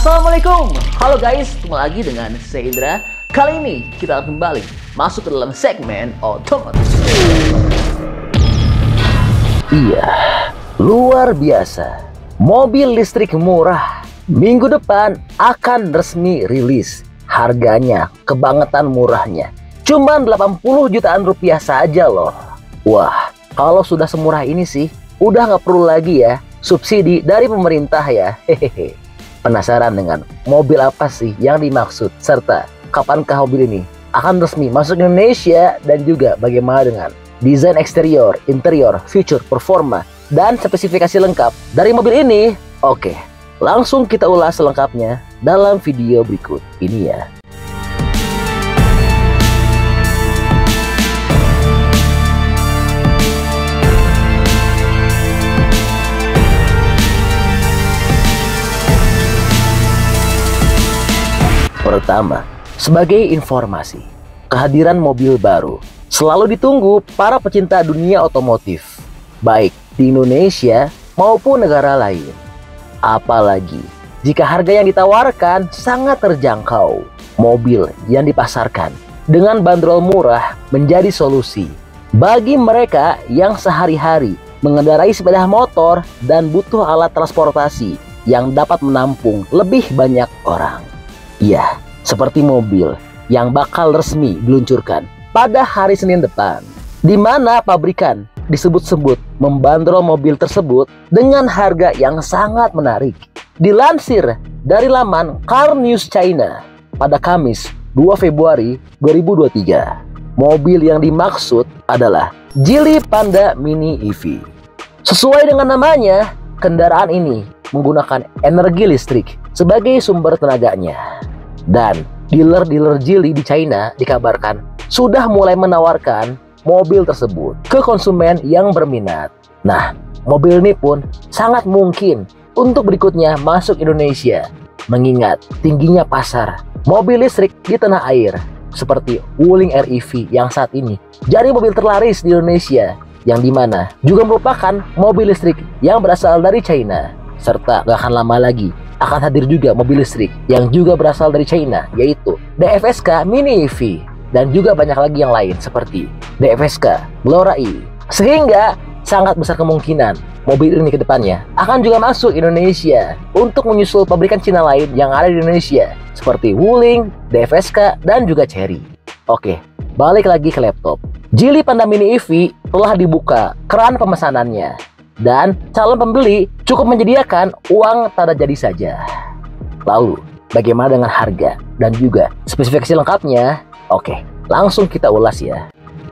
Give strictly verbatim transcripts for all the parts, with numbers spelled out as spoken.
Assalamualaikum, halo guys, ketemu lagi dengan saya Indra. Kali ini kita akan kembali masuk ke dalam segmen otomotif. Iya, luar biasa. Mobil listrik murah minggu depan akan resmi rilis. Harganya kebangetan murahnya, cuman delapan puluh jutaan rupiah saja loh. Wah, kalau sudah semurah ini sih, udah nggak perlu lagi ya subsidi dari pemerintah ya. Hehehe. Penasaran dengan mobil apa sih yang dimaksud, serta kapankah mobil ini akan resmi masuk Indonesia, dan juga bagaimana dengan desain eksterior, interior, feature, performa, dan spesifikasi lengkap dari mobil ini? Oke, langsung kita ulas selengkapnya dalam video berikut ini ya. Pertama, sebagai informasi, kehadiran mobil baru selalu ditunggu para pecinta dunia otomotif, baik di Indonesia maupun negara lain. Apalagi jika harga yang ditawarkan sangat terjangkau, mobil yang dipasarkan dengan bandrol murah menjadi solusi bagi mereka yang sehari-hari mengendarai sepeda motor dan butuh alat transportasi yang dapat menampung lebih banyak orang. Iya, seperti mobil yang bakal resmi diluncurkan pada hari Senin depan, di mana pabrikan disebut-sebut membandrol mobil tersebut dengan harga yang sangat menarik. Dilansir dari laman Car News China pada Kamis dua Februari dua ribu dua puluh tiga, mobil yang dimaksud adalah Geely Panda Mini E V. Sesuai dengan namanya, kendaraan ini menggunakan energi listrik sebagai sumber tenaganya. Dan dealer-dealer Geely di China dikabarkan sudah mulai menawarkan mobil tersebut ke konsumen yang berminat. Nah, mobil ini pun sangat mungkin untuk berikutnya masuk Indonesia, mengingat tingginya pasar mobil listrik di tanah air, seperti Wuling R E V yang saat ini jadi mobil terlaris di Indonesia, yang dimana juga merupakan mobil listrik yang berasal dari China. Serta gak akan lama lagi akan hadir juga mobil listrik yang juga berasal dari China, yaitu D F S K Mini E V, dan juga banyak lagi yang lain seperti D F S K Glora E. Sehingga sangat besar kemungkinan mobil ini ke depannya akan juga masuk Indonesia untuk menyusul pabrikan Cina lain yang ada di Indonesia, seperti Wuling, D F S K, dan juga Chery. Oke, balik lagi ke laptop. Geely Panda Mini E V telah dibuka keran pemesanannya, dan calon pembeli cukup menyediakan uang tanda jadi saja. Lalu, bagaimana dengan harga dan juga spesifikasi lengkapnya? Oke, langsung kita ulas ya.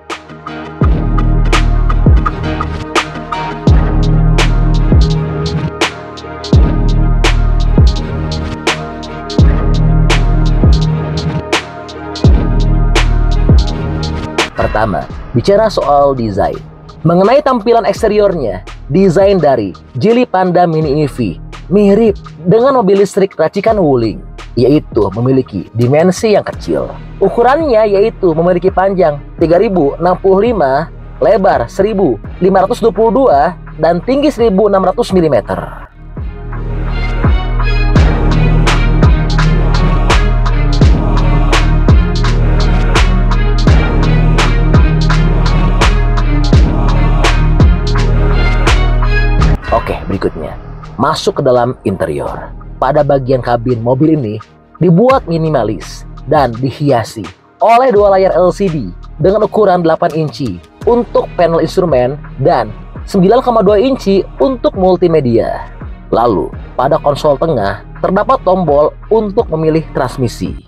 Pertama, bicara soal desain. Mengenai tampilan eksteriornya, desain dari Geely Panda Mini E V mirip dengan mobil listrik racikan Wuling, yaitu memiliki dimensi yang kecil. Ukurannya yaitu memiliki panjang tiga ribu enam puluh lima, lebar seribu lima ratus dua puluh dua, dan tinggi seribu enam ratus milimeter. Oke, berikutnya masuk ke dalam interior. Pada bagian kabin mobil ini dibuat minimalis dan dihiasi oleh dua layar L C D dengan ukuran delapan inci untuk panel instrumen dan sembilan koma dua inci untuk multimedia. Lalu pada konsol tengah terdapat tombol untuk memilih transmisi.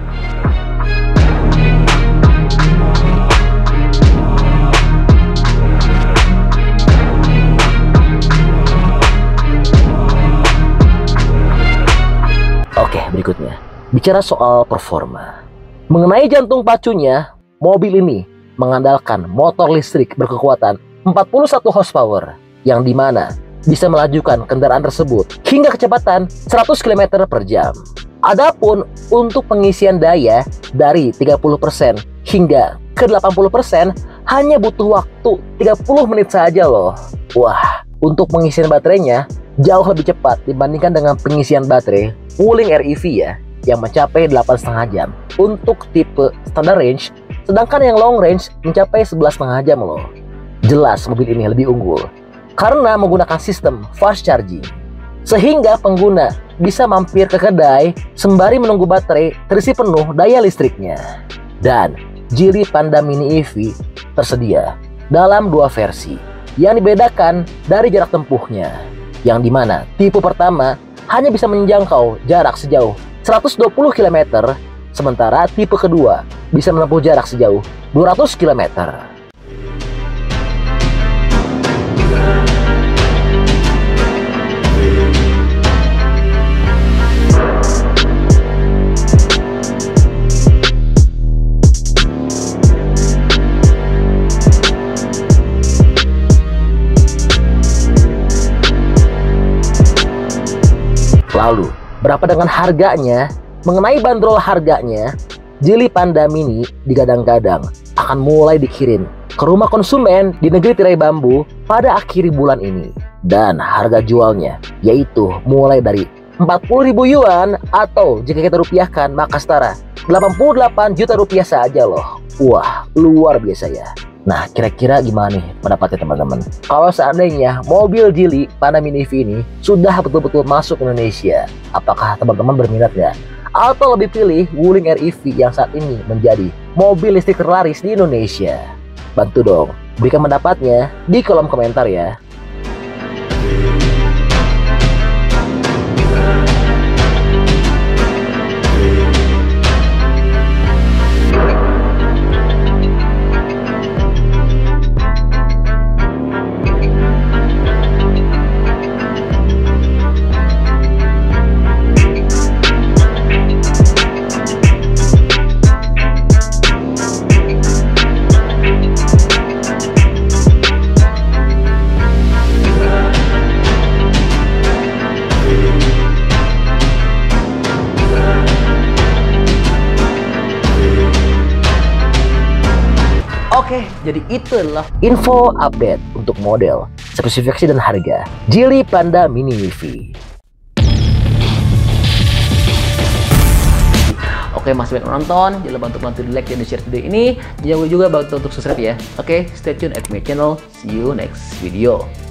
Oke, berikutnya bicara soal performa. Mengenai jantung pacunya, mobil ini mengandalkan motor listrik berkekuatan empat puluh satu horsepower, yang dimana bisa melajukan kendaraan tersebut hingga kecepatan seratus kilometer per jam. Adapun untuk pengisian daya dari tiga puluh persen hingga ke delapan puluh persen hanya butuh waktu tiga puluh menit saja loh. Wah, untuk pengisian baterainya jauh lebih cepat dibandingkan dengan pengisian baterai Wuling R E V ya, yang mencapai delapan koma lima jam untuk tipe standard range, sedangkan yang long range mencapai sebelas koma lima jam loh. Jelas mobil ini lebih unggul karena menggunakan sistem fast charging, sehingga pengguna bisa mampir ke kedai sembari menunggu baterai terisi penuh daya listriknya. Dan Geely Panda Mini E V tersedia dalam dua versi yang dibedakan dari jarak tempuhnya, yang dimana tipe pertama hanya bisa menjangkau jarak sejauh seratus dua puluh kilometer, sementara tipe kedua bisa menempuh jarak sejauh dua ratus kilometer. Lalu, berapa dengan harganya? Mengenai bandrol harganya, Geely Panda Mini digadang-gadang akan mulai dikirim ke rumah konsumen di negeri tirai bambu pada akhir bulan ini. Dan harga jualnya yaitu mulai dari empat puluh ribu yuan atau jika kita rupiahkan maka setara delapan puluh delapan juta rupiah saja loh. Wah, luar biasa ya. Nah, kira-kira gimana nih pendapatnya teman-teman? Kalau seandainya mobil Geely Panda Mini E V ini sudah betul-betul masuk ke Indonesia, apakah teman-teman berminat ya? Atau lebih pilih Wuling R E V yang saat ini menjadi mobil listrik terlaris di Indonesia? Bantu dong, berikan pendapatnya di kolom komentar ya. Oke, jadi itu adalah info update untuk model, spesifikasi dan harga Geely Panda Mini E V. Oke, masih banyak menonton, jangan lupa untuk bantu di like dan di share video ini. Jangan lupa juga bantu untuk subscribe ya. Oke, stay tune at my channel. See you next video.